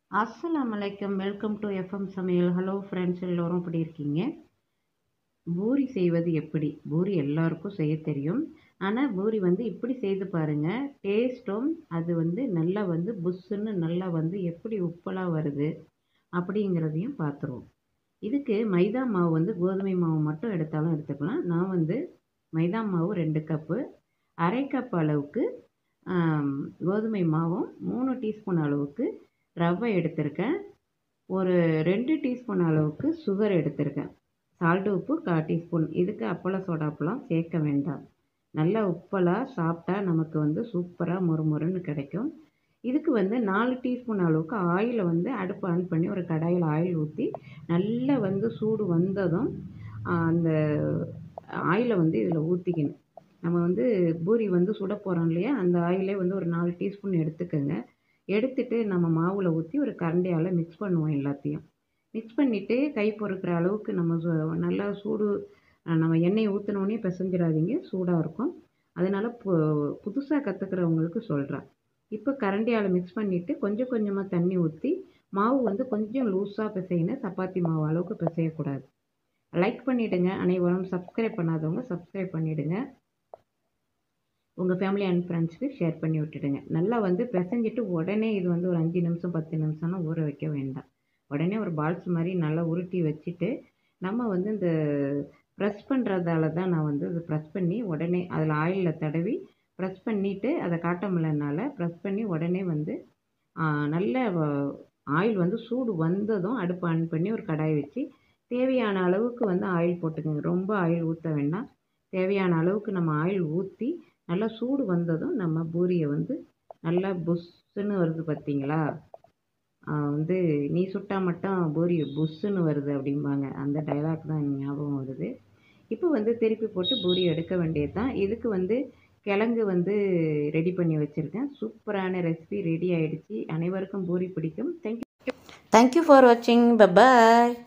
அஸ்ஸலாமு அலைக்கும். Welcome to FM Samayal. Hello friends, எல்லோரும் எப்படி இருக்கீங்க? பூரி செய்வது எப்படி? பூரி எல்லாருக்கும் செய்ய தெரியும். ஆனால் பூரி இப்படி செய்து பாருங்க. டேஸ்ட்டும் அது நல்லா புஷ்ஷுன்னு நல்லா எப்படி உப்பலா வருது அப்படிங்கிறதையும் பார்த்துருவோம். இதுக்கு மைதா மாவு கோதுமை மாவு மட்டும் எடுத்தாலும் எடுத்துக்கலாம். நான் மைதா மாவு 2 கப்பு, 1/2 கப் அளவுக்கு கோதுமை மாவும், 3 டீஸ்பூன் அளவுக்கு ரவை எடுத்திருக்கேன். ஒரு 2 டீஸ்பூன் அளவுக்கு சுகர் எடுத்திருக்கேன். சால்ட்டு உப்பு 1/4 டீஸ்பூன். இதுக்கு அப்பள சோடாப்பெல்லாம் சேர்க்க வேண்டாம். நல்லா உப்பலாக சாப்பிட்டா நமக்கு சூப்பராக மொறுமொறுன்னு கிடைக்கும். இதுக்கு 4 டீஸ்பூன் அளவுக்கு ஆயிலை அடுப்பு ஆன் பண்ணி ஒரு கடாயில் ஆயில் ஊற்றி நல்லா சூடு வந்ததும் அந்த ஆயிலை இதில் ஊற்றிக்கணும். நம்ம பூரி சுட போகிறோம் இல்லையா, அந்த ஆயிலே ஒரு 4 டீஸ்பூன் எடுத்துக்கோங்க. எடுத்துட்டு நம்ம மாவில் ஊற்றி ஒரு கரண்டியால் மிக்ஸ் பண்ணுவோம் எல்லாத்தையும். மிக்ஸ் பண்ணிவிட்டு கை பொறுக்கிற அளவுக்கு நம்ம நல்லா சூடு நம்ம எண்ணெயை ஊற்றினோடனே பிசைஞ்சிடாதீங்க, சூடாக இருக்கும். அதனால் புதுசாக கற்றுக்கிறவங்களுக்கு சொல்கிறேன். இப்போ கரண்டியால் மிக்ஸ் பண்ணிவிட்டு கொஞ்சம் கொஞ்சமாக தண்ணி ஊற்றி மாவு கொஞ்சம் லூஸாக பிசையணும். சப்பாத்தி மாவு அளவுக்கு பிசையக்கூடாது. லைக் பண்ணிவிடுங்க அனைவரும். சப்ஸ்கிரைப் பண்ணாதவங்க சப்ஸ்கிரைப் பண்ணிவிடுங்க. உங்கள் ஃபேமிலி அண்ட் ஃப்ரெண்ட்ஸுக்கு ஷேர் பண்ணி விட்டுடுங்க. நல்லா பிசைஞ்சிட்டு உடனே இது ஒரு 5 நிமிஷம் 10 நிமிஷம்லாம் ஊற வைக்க வேண்டாம். உடனே ஒரு பால்ஸ் மாதிரி நல்லா உருட்டி வச்சுட்டு நம்ம இந்த ப்ரெஸ் பண்ணுறதால தான் நான் இது ப்ரெஸ் பண்ணி உடனே அதில் ஆயிலில் தடவி ப்ரெஸ் பண்ணிவிட்டு அதை காட்ட முடியலனால ப்ரெஸ் பண்ணி உடனே நல்ல ஆயில் சூடு வந்ததும் அடுப்பு ஆன் பண்ணி ஒரு கடாய் வச்சு தேவையான அளவுக்கு ஆயில் போட்டுக்கோங்க. ரொம்ப ஆயில் ஊற்ற வேண்டாம். தேவையான அளவுக்கு நம்ம ஆயில் ஊற்றி நல்லா சூடு வந்ததும் நம்ம பூரியை நல்லா புஷ்ஷுன்னு வருது பார்த்தீங்களா? நீ சுட்டா மட்டும் பூரி புஷ்ஷுன்னு வருது அப்படிம்பாங்க. அந்த டைலாக் தான் எனக்கு ஞாபகம் வருது. இப்போ திருப்பி போட்டு பூரி எடுக்க வேண்டியது தான். இதுக்கு கிழங்கு ரெடி பண்ணி வச்சுருக்கேன். சூப்பரான ரெசிபி ரெடி ஆகிடுச்சு. அனைவருக்கும் பூரி பிடிக்கும். தேங்க்யூ ஃபார் வாட்சிங். பை பாய்.